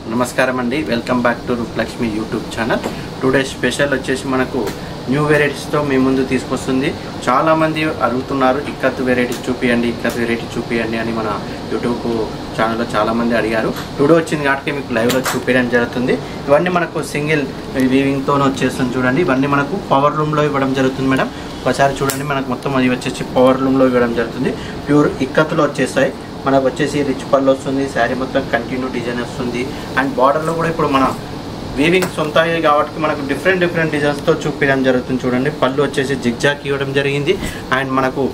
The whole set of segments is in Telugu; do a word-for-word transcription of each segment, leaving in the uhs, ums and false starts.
నమస్కారం అండి, welcome back to Roopalakshmi YouTube channel. Today special వచ్చేసి మనకు న్యూ వెరైటీస్తో మీ ముందు తీసుకొస్తుంది. చాలామంది అడుగుతున్నారు ఇక్కత్ వెరైటీ చూపియండి ఇక్కత్ వెరైటీ చూపియండి అని మన యూట్యూబ్ ఛానల్లో చాలామంది అడిగారు. టుడే వచ్చింది కాబట్టి మీకు లైవ్లో చూపించడం జరుగుతుంది. ఇవన్నీ మనకు సింగిల్ వీవింగ్తో వచ్చేస్తుంది చూడండి. ఇవన్నీ మనకు పవర్ లూమ్లో ఇవ్వడం జరుగుతుంది మేడం. ఒకసారి చూడండి, మనకు మొత్తం అది వచ్చేసి పవర్ లూమ్లో ఇవ్వడం జరుగుతుంది. ప్యూర్ ఇక్కత్తులో వచ్చేస్తాయి. మనకు వచ్చేసి రిచ్ పళ్ళు వస్తుంది, శారీ మొత్తం కంటిన్యూ డిజైన్ వస్తుంది. అండ్ బార్డర్లో కూడా ఇప్పుడు మన వీవింగ్స్ ఉంటాయి కాబట్టి మనకు డిఫరెంట్ డిఫరెంట్ డిజైన్స్తో చూపించడం జరుగుతుంది చూడండి. పళ్ళు వచ్చేసి జిగ్జాక్ ఇవ్వడం జరిగింది. అండ్ మనకు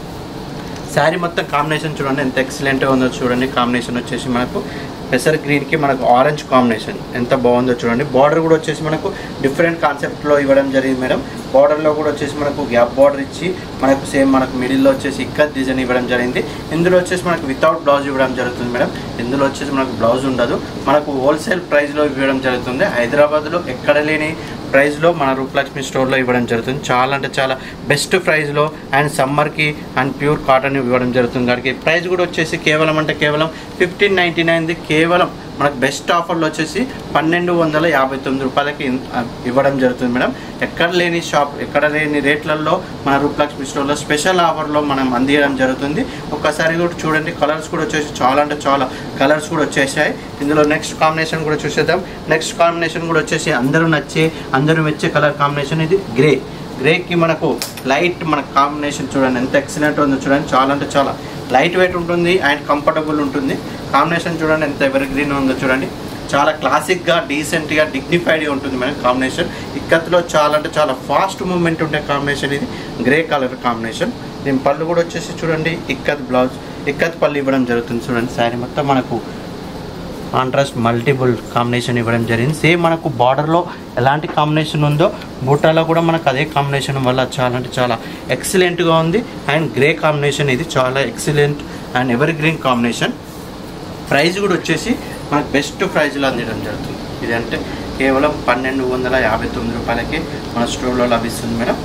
శారీ మొత్తం కాంబినేషన్ చూడండి ఎంత ఎక్సలెంట్గా ఉందో చూడండి. కాంబినేషన్ వచ్చేసి మనకు పెసర్ గ్రీన్కి మనకు ఆరెంజ్ కాంబినేషన్ ఎంత బాగుందో చూడండి. బార్డర్ కూడా వచ్చేసి మనకు డిఫరెంట్ కాన్సెప్ట్లో ఇవ్వడం జరిగింది మేడం. బార్డర్లో కూడా వచ్చేసి మనకు గ్యాప్ బార్డర్ ఇచ్చి మనకు సేమ్ మనకు మిడిల్లో వచ్చేసి ఇక్కత్ డిజైన్ ఇవ్వడం జరిగింది. ఇందులో వచ్చేసి మనకు వితౌట్ బ్లౌజ్ ఇవ్వడం జరుగుతుంది మేడం. ఇందులో వచ్చేసి మనకు బ్లౌజ్ ఉండదు. మనకు హోల్సేల్ ప్రైస్లో ఇవ్వడం జరుగుతుంది. హైదరాబాద్లో ఎక్కడ లేని ప్రైస్లో మన రూపలక్ష్మి స్టోర్లో ఇవ్వడం జరుగుతుంది. చాలా అంటే చాలా బెస్ట్ ప్రైస్లో అండ్ సమ్మర్కి అండ్ ప్యూర్ కాటన్ ఇవ్వడం జరుగుతుంది. కాబట్టి ప్రైస్ కూడా వచ్చేసి కేవలం అంటే కేవలం ఫిఫ్టీన్ నైంటీ నైన్ది కేవలం మనకు బెస్ట్ ఆఫర్లో వచ్చేసి పన్నెండు వందల యాభై తొమ్మిది రూపాయలకి ఇవ్వడం జరుగుతుంది మేడం. ఎక్కడ లేని షాప్ ఎక్కడ లేని రేట్లలో మన రూపలక్ష్మి స్టోర్లో స్పెషల్ ఆఫర్లో మనం అందించడం జరుగుతుంది. ఒక్కసారి కూడా చూడండి, కలర్స్ కూడా వచ్చేసి చాలా అంటే చాలా కలర్స్ కూడా వచ్చేసాయి. ఇందులో నెక్స్ట్ కాంబినేషన్ కూడా చూసేద్దాం. నెక్స్ట్ కాంబినేషన్ కూడా వచ్చేసి అందరూ నచ్చే అందరూ మెచ్చే కలర్ కాంబినేషన్ ఇది గ్రే. గ్రేకి మనకు లైట్ మన కాంబినేషన్ చూడండి ఎంత ఎక్సలెంట్ ఉందో చూడండి. చాలా అంటే చాలా లైట్ వెయిట్ ఉంటుంది అండ్ కంఫర్టబుల్ ఉంటుంది. కాంబినేషన్ చూడండి ఎంత ఎవర్ గ్రీన్ ఉందో చూడండి. చాలా క్లాసిక్గా డీసెంట్గా డిగ్నిఫైడ్గా ఉంటుంది మేడం కాంబినేషన్. ఇక్కత్లో చాలా అంటే చాలా ఫాస్ట్ మూవ్మెంట్ ఉండే కాంబినేషన్ ఇది గ్రే కలర్ కాంబినేషన్. దీని పళ్ళు కూడా వచ్చేసి చూడండి ఇక్కత్ బ్లౌజ్ ఇక్కత్ పళ్ళు ఇవ్వడం జరుగుతుంది చూడండి. శారీ మొత్తం మనకు కాంట్రాస్ట్ మల్టిపుల్ కాంబినేషన్ ఇవ్వడం జరిగింది. సేమ్ మనకు బార్డర్లో ఎలాంటి కాంబినేషన్ ఉందో బూటాలో కూడా మనకు అదే కాంబినేషన్ వల్ల చాలా అంటే చాలా ఎక్సలెంట్గా ఉంది. అండ్ గ్రే కాంబినేషన్ ఇది చాలా excellent and ever green combination. Price కూడా వచ్చేసి మనకు బెస్ట్ ప్రైజ్లో అందించడం జరుగుతుంది. ఇది అంటే కేవలం పన్నెండు వందల యాభై తొమ్మిది రూపాయలకి మన స్టోర్లో లభిస్తుంది మేడం.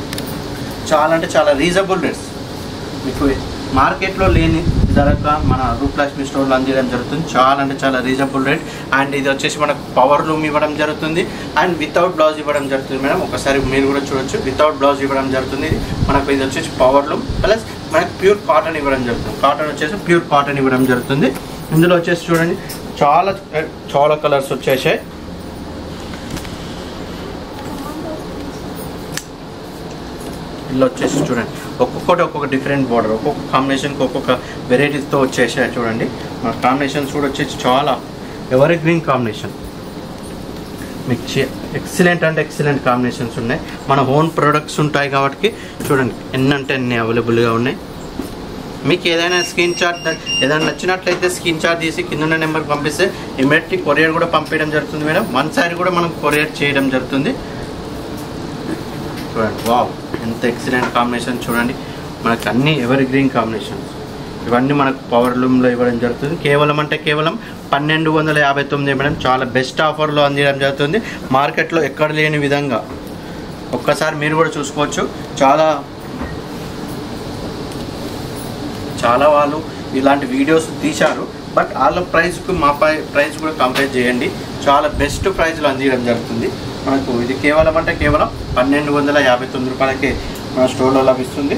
చాలా అంటే చాలా రీజనబుల్ రేట్స్, మీకు మార్కెట్లో లేని ధరగా మన రూపలక్ష్మి స్టోర్లో అందించడం జరుగుతుంది. చాలా అంటే చాలా రీజనబుల్ రేట్. అండ్ ఇది వచ్చేసి మనకు పవర్ లూమ్ ఇవ్వడం జరుగుతుంది అండ్ వితౌట్ బ్లౌజ్ ఇవ్వడం జరుగుతుంది మేడం. ఒకసారి మీరు కూడా చూడొచ్చు, వితౌట్ బ్లౌజ్ ఇవ్వడం జరుగుతుంది. ఇది మనకు ఇది వచ్చేసి పవర్ లూమ్ ప్లస్ మనకు ప్యూర్ కాటన్ ఇవ్వడం జరుగుతుంది. కాటన్ వచ్చేసి ప్యూర్ కాటన్ ఇవ్వడం జరుగుతుంది. ఇందులో వచ్చేసి చూడండి చాలా చాలా కలర్స్ వచ్చేసాయి. ఇలా వచ్చేసి చూడండి ఒక్కొక్కటి ఒక్కొక్క డిఫరెంట్ బార్డర్ ఒక్కొక్క కాంబినేషన్కి ఒక్కొక్క వెరైటీస్తో వచ్చేసాయి చూడండి. మన కాంబినేషన్స్ కూడా వచ్చేసి చాలా ఎవర్ గ్రీన్ కాంబినేషన్. మీకు ఎక్సలెంట్ అంటే ఎక్సలెంట్ కాంబినేషన్స్ ఉన్నాయి. మన ఓన్ ప్రొడక్ట్స్ ఉంటాయి కాబట్టి చూడండి ఎన్ని అంటే ఎన్ని అవైలబుల్గా ఉన్నాయి. మీకు ఏదైనా స్క్రీన్ షాట్ ఏదైనా నచ్చినట్లయితే స్క్రీన్ షాట్ తీసి కింద ఉన్న నెంబర్కి పంపిస్తే ఇమీడియట్లీ కొరియర్ కూడా పంపించడం జరుగుతుంది మేడం. వన్ సారీ కూడా మనం కొరియర్ చేయడం జరుగుతుంది. చూడండి వావ్ ఎంత ఎక్సలెంట్ కాంబినేషన్ చూడండి. మనకు అన్ని ఎవర్ గ్రీన్ కాంబినేషన్స్ ఇవన్నీ మనకు పవర్ లూమ్లో ఇవ్వడం జరుగుతుంది. కేవలం అంటే కేవలం పన్నెండు వందల యాభై తొమ్మిది మేడం. చాలా బెస్ట్ ఆఫర్లో అందించడం జరుగుతుంది. మార్కెట్లో ఎక్కడ లేని విధంగా ఒక్కసారి మీరు కూడా చూసుకోవచ్చు. చాలా చాలా వాళ్ళు ఇలాంటి వీడియోస్ తీశారు, బట్ వాళ్ళ ప్రైస్కి మా పై ప్రైస్ కూడా కంపేర్ చేయండి. చాలా బెస్ట్ ప్రైస్లో అందించడం జరుగుతుంది మనకు. ఇది కేవలం అంటే కేవలం పన్నెండు వందల యాభై తొమ్మిది రూపాయలకి మన స్టోర్లో లభిస్తుంది.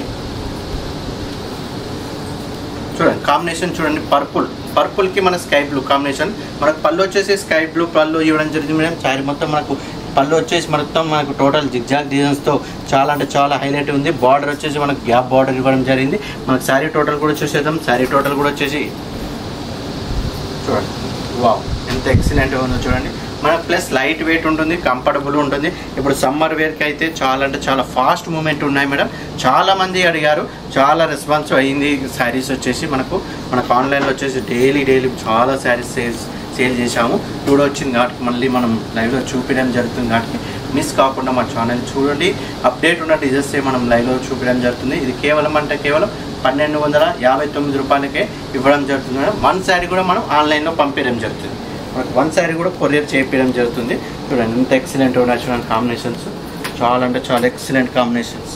చూడండి కాంబినేషన్ చూడండి పర్పుల్ పర్పుల్కి మన స్కై బ్లూ కాంబినేషన్. మనకు పళ్ళు వచ్చేసి స్కై బ్లూ పళ్ళు ఇవ్వడం జరిగింది మేడం. శారీ మొత్తం మనకు పళ్ళు వచ్చేసి మొత్తం మనకు టోటల్ జిగ్జాగ్ డిజైన్స్తో చాలా అంటే చాలా హైలైట్ ఉంది. బార్డర్ వచ్చేసి మనకు గ్యాప్ బార్డర్ ఇవ్వడం జరిగింది. మనకు శారీ టోటల్ కూడా చూసేద్దాం. శారీ టోటల్ కూడా వచ్చేసి చూడండి వావ్ ఎంత ఎక్సలెంట్గా ఉందో చూడండి. మనకు ప్లస్ లైట్ వెయిట్ ఉంటుంది, కంఫర్టబుల్ ఉంటుంది. ఇప్పుడు సమ్మర్ వేర్కి అయితే చాలా అంటే చాలా ఫాస్ట్ మూమెంట్ ఉన్నాయి మేడం. చాలామంది అడిగారు, చాలా రెస్పాన్స్ అయ్యింది. శారీస్ వచ్చేసి మనకు మనకు ఆన్లైన్లో వచ్చేసి డైలీ డైలీ చాలా శారీస్ సేల్స్ సేల్ చేశాము. కూడా వచ్చింది కాబట్టి మళ్ళీ మనం లైవ్లో చూపించడం జరుగుతుంది. కాబట్టి మిస్ కాకుండా మా ఛానల్ చూడండి. అప్డేట్ ఉన్న డిజైన్స్ మనం లైవ్లో చూపించడం జరుగుతుంది. ఇది కేవలం అంటే కేవలం పన్నెండు వందల యాభై తొమ్మిది రూపాయలకే ఇవ్వడం జరుగుతుంది మేడం. వన్ శారీ కూడా మనం ఆన్లైన్లో పంపించడం జరుగుతుంది. మనకు వన్ శారీ కూడా కొరియర్ చేయించడం జరుగుతుంది. చూడండి ఇంత ఎక్సలెంట్ ఉన్నాయి చూడండి కాంబినేషన్స్. చాలా అంటే చాలా ఎక్సలెంట్ కాంబినేషన్స్.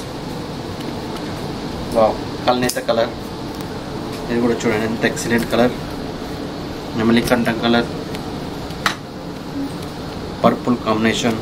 వావ్ కల్నేత కలర్ ఇది కూడా చూడండి ఎంత ఎక్సలెంట్ కలర్. నెమలి కంఠం కలర్ పర్పుల్ కాంబినేషన్,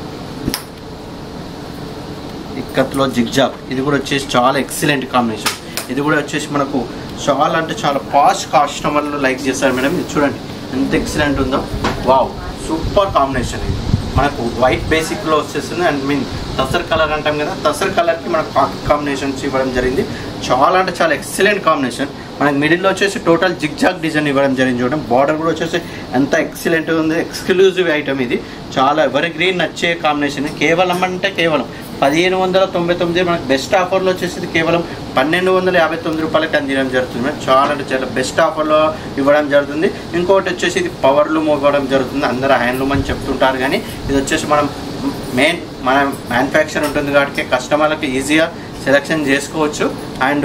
ఇక్కత్లో జిగ్జాగ్, ఇది కూడా వచ్చేసి చాలా ఎక్సలెంట్ కాంబినేషన్. ఇది కూడా వచ్చేసి మనకు చాలా అంటే చాలా పాస్ట్ కస్టమర్లు లైక్ చేస్తారు మేడం. ఇది చూడండి ఎంత ఎక్సలెంట్ ఉందో. Wow, super combination. ఇది మనకు వైట్ బేసిక్లో వచ్చేస్తుంది అండ్ మీన్ తసర్ కలర్ అంటాం కదా, తసర్ కలర్కి మనకు కాంబినేషన్స్ ఇవ్వడం జరిగింది. చాలా అంటే చాలా ఎక్సలెంట్ కాంబినేషన్. మనకి మిడిల్లో వచ్చేసి టోటల్ జిగ్జాగ్ డిజైన్ ఇవ్వడం జరిగింది. చూడండి బార్డర్ కూడా వచ్చేసి ఎంత ఎక్సలెంట్గా ఉంది. ఎక్స్క్లూజివ్ ఐటమ్ ఇది, చాలా ఎవరి గ్రీన్ నచ్చే కాంబినేషన్. కేవలం అంటే కేవలం పదిహేను వందల తొంభై తొమ్మిది మనకు బెస్ట్ ఆఫర్లో వచ్చేసి కేవలం పన్నెండు వందల యాభై తొమ్మిది రూపాయలకి అందించడం జరుగుతుంది. చాలా అంటే చాలా బెస్ట్ ఆఫర్లో ఇవ్వడం జరుగుతుంది. ఇంకోటి వచ్చేసి ఇది పవర్ లూమ్ ఇవ్వడం జరుగుతుంది. అందరూ హ్యాండ్లూమ్ అని చెప్తుంటారు కానీ ఇది వచ్చేసి మనం మెయిన్ మన మ్యానుఫ్యాక్చర్ ఉంటుంది కాబట్టి కస్టమర్లకు ఈజీగా సెలెక్షన్ చేసుకోవచ్చు. అండ్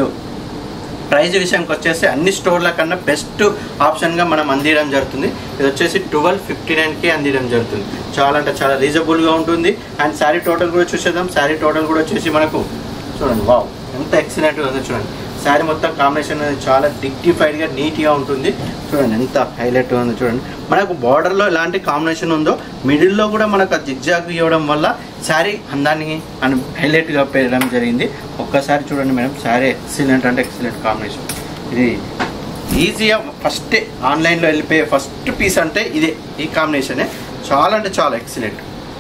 ప్రైజ్ విషయానికి వచ్చేసి అన్ని స్టోర్ల కన్నా బెస్ట్ ఆప్షన్గా మనం అందించడం జరుగుతుంది. ఇది వచ్చేసి ట్వెల్వ్ ఫిఫ్టీ నైన్కి అందించడం జరుగుతుంది. చాలా అంటే చాలా రీజనబుల్గా ఉంటుంది. అండ్ శారీ టోటల్ కూడా చూసేద్దాం. శారీ టోటల్ కూడా వచ్చేసి మనకు చూడండి, వావ్ ఎంత ఎక్సలెంట్గా ఉందో చూడండి. శారీ మొత్తం కాంబినేషన్ అనేది చాలా డిగ్నిఫైడ్గా నీట్గా ఉంటుంది. చూడండి ఎంత హైలైట్గా ఉందో చూడండి. మనకు బార్డర్లో ఎలాంటి కాంబినేషన్ ఉందో మిడిల్లో కూడా మనకు ఆ జిగ్జాగ్ ఇవ్వడం వల్ల శారీ అందాన్ని అని హైలైట్గా పెట్టడం జరిగింది. ఒక్కసారి చూడండి మేడం, శారీ ఎక్సలెంట్ అంటే ఎక్సలెంట్ కాంబినేషన్. ఇది ఈజీగా ఫస్ట్ ఆన్లైన్లో వెళ్ళిపోయే ఫస్ట్ పీస్ అంటే ఇదే, ఈ కాంబినేషనే. చాలా అంటే చాలా ఎక్సలెంట్.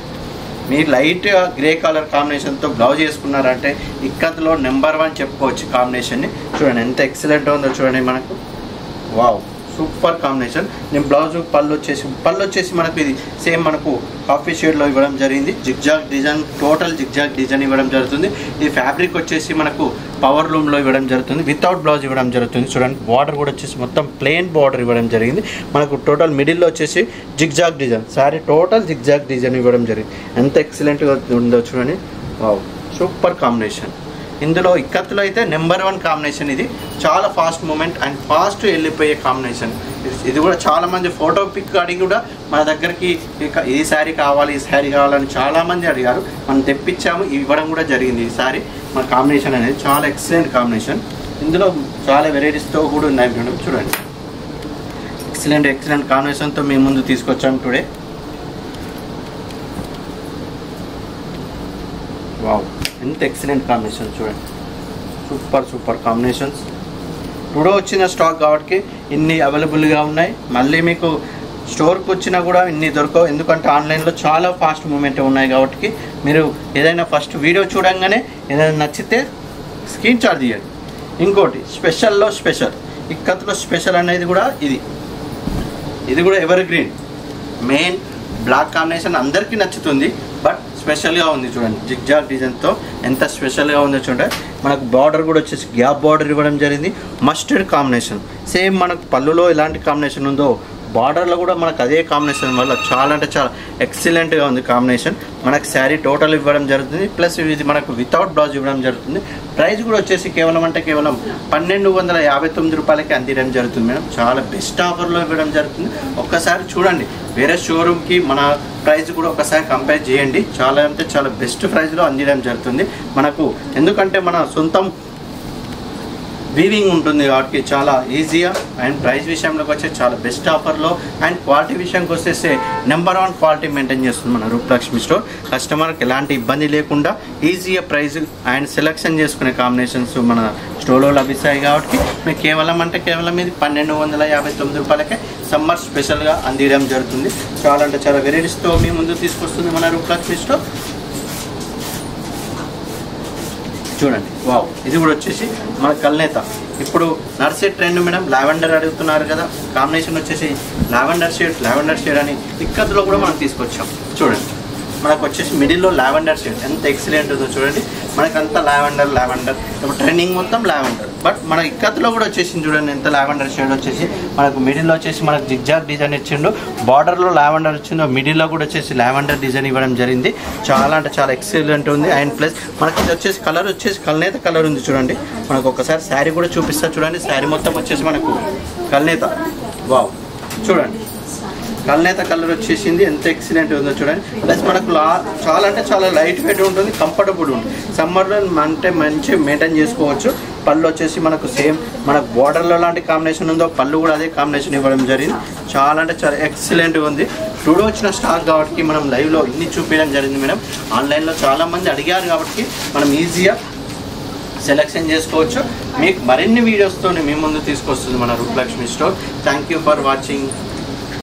మీరు లైట్ గ్రే కలర్ కాంబినేషన్తో బ్లౌజ్ వేసుకున్నారంటే ఇక్కత్లో నెంబర్ వన్ చెప్పుకోవచ్చు కాంబినేషన్ని. చూడండి ఎంత ఎక్సలెంట్ ఉందో చూడండి మనకు. Wow, super combination. నేను బ్లౌజ్ పళ్ళు వచ్చేసి పళ్ళు వచ్చేసి మనకు ఇది సేమ్ మనకు కాఫీ షేడ్లో ఇవ్వడం జరిగింది. Zigzag design, total zigzag design ఇవ్వడం జరుగుతుంది. ఈ ఫ్యాబ్రిక్ వచ్చేసి మనకు పవర్ లూమ్లో ఇవ్వడం జరుగుతుంది. వితౌట్ బ్లౌజ్ ఇవ్వడం జరుగుతుంది. చూడండి బార్డర్ కూడా వచ్చేసి మొత్తం ప్లెయిన్ బార్డర్ ఇవ్వడం జరిగింది. మనకు టోటల్ మిడిల్లో వచ్చేసి zigzag design, sorry total zigzag design ఇవ్వడం జరిగింది. ఎంత ఎక్సలెంట్గా ఉందో చూడండి. Wow, super combination. ఇందులో ఇక్కత్తులో అయితే నెంబర్ వన్ కాంబినేషన్. ఇది చాలా ఫాస్ట్ మూమెంట్ అండ్ ఫాస్ట్ వెళ్ళిపోయే కాంబినేషన్. ఇది కూడా చాలామంది ఫోటో పిక్ అడిగి కూడా మన దగ్గరికి ఈ శారీ కావాలి ఈ శారీ కావాలని చాలామంది అడిగారు. మనం తెప్పించాము, ఇవ్వడం కూడా జరిగింది. ఈ శారీ మన కాంబినేషన్ అనేది చాలా ఎక్సలెంట్ కాంబినేషన్. ఇందులో చాలా వెరైటీస్తో కూడా ఉన్నాయి మేడం. చూడండి ఎక్సలెంట్ ఎక్సలెంట్ కాంబినేషన్తో మేము ముందు తీసుకొచ్చాము టుడే. వావ్, ఎంత ఎక్సలెంట్ కాంబినేషన్ చూడండి. Super super combinations. టుడే వచ్చిన స్టాక్ కాబట్టి ఇన్ని అవైలబుల్గా ఉన్నాయి. మళ్ళీ మీకు స్టోర్కి వచ్చినా కూడా ఇన్ని దొరకవు, ఎందుకంటే ఆన్లైన్లో చాలా ఫాస్ట్ మూమెంట్ ఉన్నాయి కాబట్టి మీరు ఏదైనా ఫస్ట్ వీడియో చూడంగానే ఏదైనా నచ్చితే స్క్రీన్ షాట్ తీయండి. ఇంకోటి స్పెషల్లో స్పెషల్, ఇక్కత్లో స్పెషల్ అనేది కూడా ఇది ఇది కూడా ever green main black combination అందరికీ నచ్చుతుంది. బట్ స్పెషల్గా ఉంది చూడండి, జిగ్జాగ్ డిజైన్తో ఎంత స్పెషల్గా ఉందో చూడండి. మనకు బార్డర్ కూడా వచ్చేసి గ్యాప్ బార్డర్ ఇవ్వడం జరిగింది. మస్టర్డ్ కాంబినేషన్ సేమ్ మనకు పళ్ళులో ఎలాంటి కాంబినేషన్ ఉందో బార్డర్లో కూడా మనకు అదే కాంబినేషన్ వల్ల చాలా అంటే చాలా ఎక్సలెంట్గా ఉంది కాంబినేషన్. మనకు శారీ టోటల్ ఇవ్వడం జరుగుతుంది, ప్లస్ ఇది మనకు వితౌట్ బ్లౌజ్ ఇవ్వడం జరుగుతుంది. ప్రైస్ కూడా వచ్చేసి కేవలం అంటే కేవలం పన్నెండు వందల యాభై తొమ్మిది రూపాయలకి అందించడం జరుగుతుంది మేడం. చాలా బెస్ట్ ఆఫర్లో ఇవ్వడం జరుగుతుంది. ఒక్కసారి చూడండి, వేరే షోరూమ్కి మన ప్రైస్ కూడా ఒకసారి కంపేర్ చేయండి. చాలా అంటే చాలా బెస్ట్ ప్రైస్లో అందించడం జరుగుతుంది మనకు. ఎందుకంటే మన సొంతం వీవింగ్ ఉంటుంది కాబట్టి చాలా ఈజీగా. అండ్ ప్రైస్ విషయంలోకి వచ్చే చాలా బెస్ట్ ఆఫర్లో అండ్ క్వాలిటీ విషయానికి వచ్చేస్తే నెంబర్ వన్ క్వాలిటీ మెయింటైన్ చేస్తుంది మన రూపలక్ష్మి స్టోర్. కస్టమర్కి ఎలాంటి ఇబ్బంది లేకుండా ఈజీగా ప్రైస్ అండ్ సెలెక్షన్ చేసుకునే కాంబినేషన్స్ మన స్టోర్లో లభిస్తాయి కాబట్టి మీకు కేవలం అంటే కేవలం ఇది పన్నెండు వందల యాభై తొమ్మిది రూపాయలకే సమ్మర్ స్పెషల్గా అందించడం జరుగుతుంది. చాలా అంటే చాలా వెరైటీస్తో మీ ముందు తీసుకొస్తుంది మన రూపలక్ష్మి స్టోర్. చూడండి, వావ్, ఇది కూడా వచ్చేసి మన కల్నేత. ఇప్పుడు నర్సరీ ట్రెండ్ మేడం, లావెండర్ అడుగుతున్నారు కదా, కాంబినేషన్ వచ్చేసి లావెండర్ షేడ్ లావెండర్ షేడ్ అని ఇక్కత్లో కూడా మనం తీసుకొచ్చాం. చూడండి మనకు వచ్చేసి మిడిల్లో లావెండర్ షేడ్ ఎంత ఎక్సలెంట్ ఉందో చూడండి. మనకంతా లావెండర్ లావెండర్ ఇప్పుడు ట్రెండింగ్ మొత్తం లావెండర్. బట్ మన ఇక్కత్లో కూడా వచ్చేసి చూడండి ఎంత లావెండర్ షేడ్ వచ్చేసి మనకు మిడిల్లో వచ్చేసి మనకు జిగ్జాగ్ డిజైన్ ఇచ్చిండు. బార్డర్లో లావెండర్ వచ్చిందో మిడిల్లో కూడా వచ్చేసి లావెండర్ డిజైన్ ఇవ్వడం జరిగింది. చాలా అంటే చాలా ఎక్సలెంట్ ఉంది. అండ్ ప్లస్ మనకి ఇది వచ్చేసి కలర్ వచ్చేసి కల్నేత కలర్ ఉంది చూడండి. మనకు ఒకసారి శారీ కూడా చూపిస్తా చూడండి. శారీ మొత్తం వచ్చేసి మనకు కల్నేత. వావ్, చూడండి కల్నేత కలర్ వచ్చేసింది, ఎంత ఎక్సలెంట్ ఉందో చూడండి. ప్లస్ మనకు లా చాలా అంటే చాలా లైట్ వెయిట్ ఉంటుంది, కంఫర్టబుల్ ఉంటుంది. సమ్మర్లో అంటే మంచి మెయింటైన్ చేసుకోవచ్చు. పళ్ళు వచ్చేసి మనకు సేమ్ మనకు బార్డర్లో లాంటి కాంబినేషన్ ఉందో పళ్ళు కూడా అదే కాంబినేషన్ ఇవ్వడం జరిగింది. చాలా అంటే చాలా ఎక్సలెంట్గా ఉంది. టుడే వచ్చిన స్టాక్ కాబట్టి మనం లైవ్లో ఇన్ని చూపించడం జరిగింది మేడం. ఆన్లైన్లో చాలామంది అడిగారు కాబట్టి మనం ఈజీగా సెలెక్షన్ చేసుకోవచ్చు. మీకు మరిన్ని వీడియోస్తో మీ ముందు తీసుకొస్తుంది మన Roopalakshmi store. Thank you for watching.